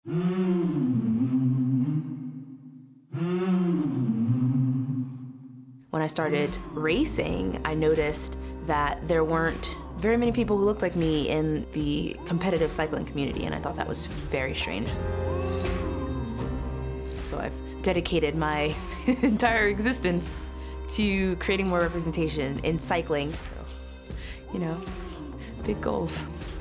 When I started racing, I noticed that there weren't very many people who looked like me in the competitive cycling community, and I thought that was very strange. So I've dedicated my entire existence to creating more representation in cycling. So, you know, big goals.